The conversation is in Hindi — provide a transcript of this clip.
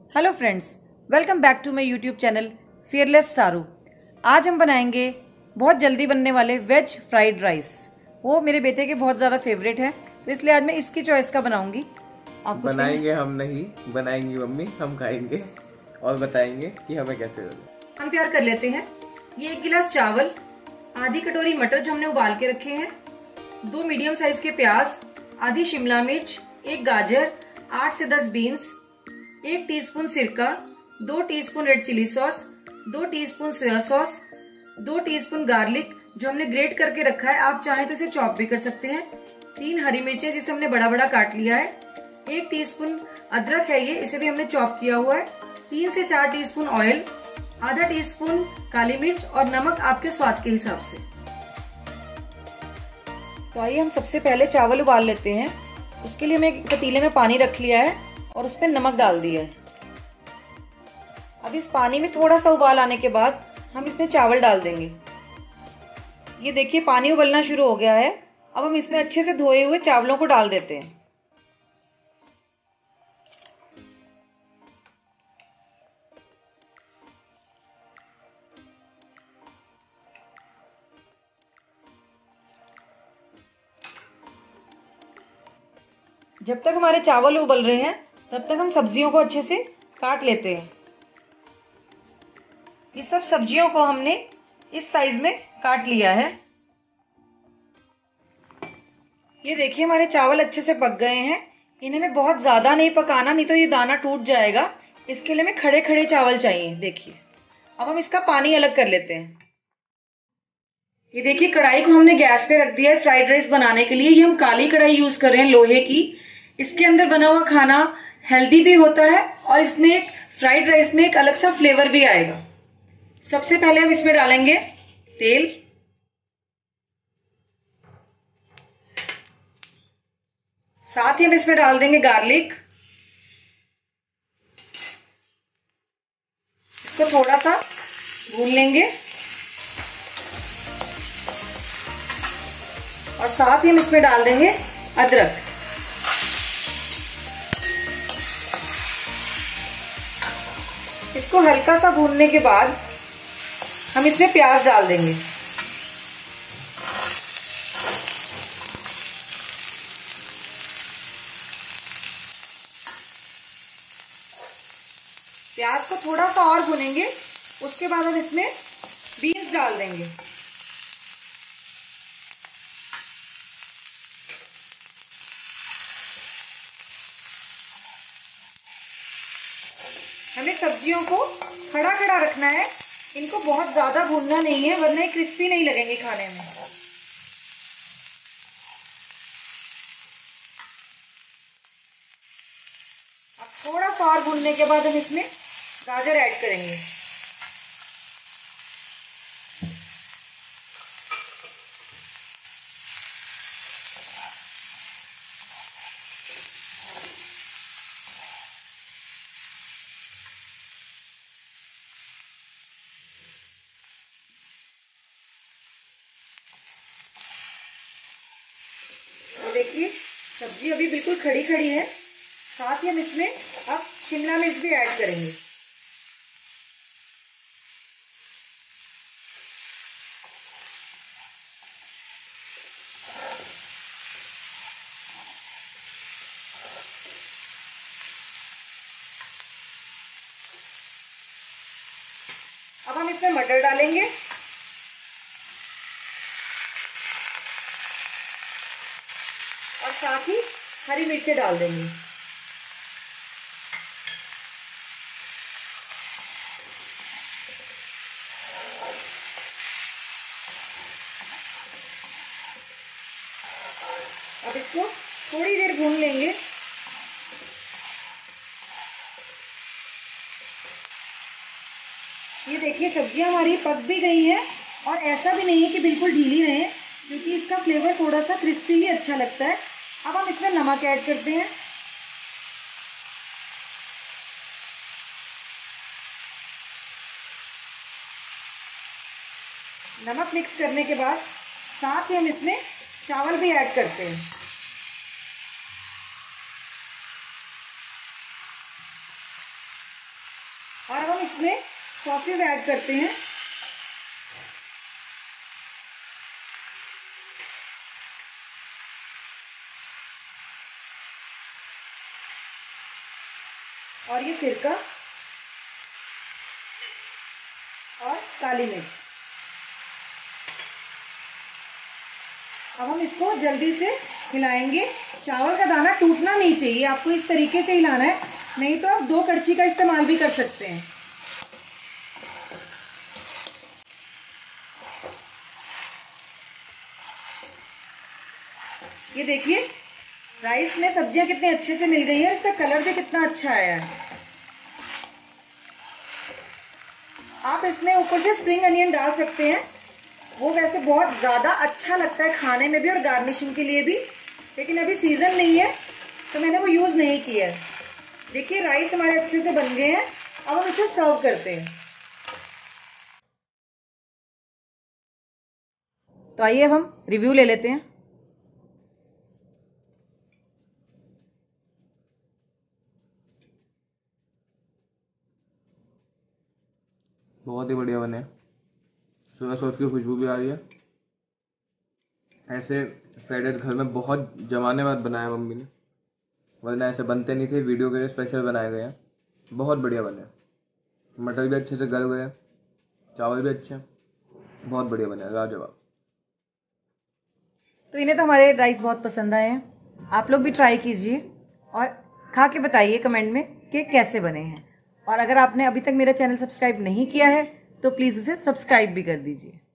Hello friends, welcome back to my YouTube channel fearless Saru. आज हम बनाएंगे बहुत जल्दी बनने वाले वेज फ्राइड राइस। वो मेरे बेटे के बहुत ज़्यादा फेवरेट है, तो इसलिए आज मैं इसकी चॉइस का बनाऊंगी। आप कुछ बनाएंगे हम नहीं, बनाएंगी मम्मी, हम खाएंगे और बताएंगे कि हमें कैसे बने। हम तैयार कर लेते हैं। ये 1 गिलास चावल, आधी कटोरी मटर जो हमने उबाल के रखे हैं, 2 मीडियम साइज के प्याज, आधी शिमला मिर्च, 1 गाजर, 8 से 10 बीन्स, 1 टीस्पून सिरका, 2 teaspoon red chilli sauce, 2 teaspoon soya sauce, 2 teaspoon garlic जो हमने ग्रेट करके रखा है, आप चाहें तो इसे चॉप भी कर सकते हैं, 3 हरी मिर्चें जिसे हमने बड़ा बड़ा काट लिया है, 1 टीस्पून अदरक है ये, इसे भी हमने चॉप किया हुआ है, 3 से 4 टीस्पून ऑयल, आधा टीस्पून काली मिर्च और नमक आपके स्वाद के हिसाब से। तो आइए हम सबसे पहले चावल उबाल लेते हैं। उसके लिए मैं एक पतीले में पानी रख लिया है और उस पर नमक डाल दिया है। अब इस पानी में थोड़ा सा उबाल आने के बाद हम इसमें चावल डाल देंगे। ये देखिए पानी उबलना शुरू हो गया है। अब हम इसमें अच्छे से धोए हुए चावलों को डाल देते हैं। जब तक हमारे चावल उबल रहे हैं तब तक हम सब्जियों को अच्छे से काट लेते हैं। ये सब सब्जियों को हमने इस साइज में काट लिया है। ये देखिए हमारे चावल अच्छे से पक गए हैं। इन्हें में बहुत ज्यादा नहीं पकाना, नहीं तो ये दाना टूट जाएगा। इसके लिए हमें खड़े खड़े चावल चाहिए। देखिए अब हम इसका पानी अलग कर लेते हैं। ये देखिए कढ़ाई को हमने गैस पे रख दिया है फ्राइड राइस बनाने के लिए। ये हम काली कढ़ाई यूज कर रहे हैं, लोहे की। इसके अंदर बना हुआ खाना हेल्दी भी होता है और इसमें एक फ्राइड राइस में एक अलग सा फ्लेवर भी आएगा। सबसे पहले हम इसमें डालेंगे तेल, साथ ही हम इसमें डाल देंगे गार्लिक। इसको थोड़ा सा भून लेंगे और साथ ही हम इसमें डाल देंगे अदरक। इसको हल्का सा भूनने के बाद हम इसमें प्याज डाल देंगे। प्याज को थोड़ा सा और भूनेंगे, उसके बाद हम इसमें बीन्स डाल देंगे। हमें सब्जियों को खड़ा खड़ा रखना है, इनको बहुत ज्यादा भूनना नहीं है वरना ये क्रिस्पी नहीं लगेंगे खाने में। अब थोड़ा सा और भूनने के बाद हम इसमें गाजर ऐड करेंगे। देखिए सब्जी अभी बिल्कुल खड़ी खड़ी है। साथ ही हम इसमें अब शिमला मिर्च भी ऐड करेंगे। अब हम इसमें मटर डालेंगे और साथ ही हरी मिर्चें डाल देंगे। अब इसको थोड़ी देर भून लेंगे। ये देखिए सब्जियां हमारी पक भी गई हैं और ऐसा भी नहीं है कि बिल्कुल ढीली रहे, क्योंकि इसका फ्लेवर थोड़ा सा क्रिस्पी ही अच्छा लगता है। अब हम इसमें नमक ऐड करते हैं। नमक मिक्स करने के बाद साथ ही हम इसमें चावल भी ऐड करते हैं। और अब हम इसमें सॉसेज ऐड करते हैं। और ये सिरका और काली मिर्च। अब हम इसको जल्दी से हिलाएंगे। चावल का दाना टूटना नहीं चाहिए, आपको इस तरीके से हिलाना है, नहीं तो आप 2 कड़छी का इस्तेमाल भी कर सकते हैं। ये देखिए राइस में सब्जियां कितने अच्छे से मिल गई है, इसका कलर भी कितना अच्छा आया है। आप इसमें ऊपर से स्प्रिंग अनियन डाल सकते हैं, वो वैसे बहुत ज़्यादा अच्छा लगता है खाने में भी और गार्निशिंग के लिए भी, लेकिन अभी सीज़न नहीं है तो मैंने वो यूज़ नहीं किया है। देखिए राइस हमारे अच्छे से बन गए हैं, अब हम इसे सर्व करते हैं। तो आइए अब हम रिव्यू ले लेते हैं। बहुत ही बढ़िया बने। सोया सॉस की खुशबू भी आ रही है। ऐसे फ्राइड राइस घर में बहुत जमाने बाद बनाया मम्मी ने, वरना ऐसे बनते नहीं थे, वीडियो के लिए स्पेशल बनाए गए हैं। बहुत बढ़िया बने। मटर भी अच्छे से गल गए, चावल भी अच्छे हैं, बहुत बढ़िया बने, लाजवाब। तो इन्हें तो हमारे राइस बहुत पसंद आए हैं, आप लोग भी ट्राई कीजिए और खा के बताइए कमेंट में कि कैसे बने हैं। और अगर आपने अभी तक मेरा चैनल सब्सक्राइब नहीं किया है तो प्लीज़ उसे सब्सक्राइब भी कर दीजिए।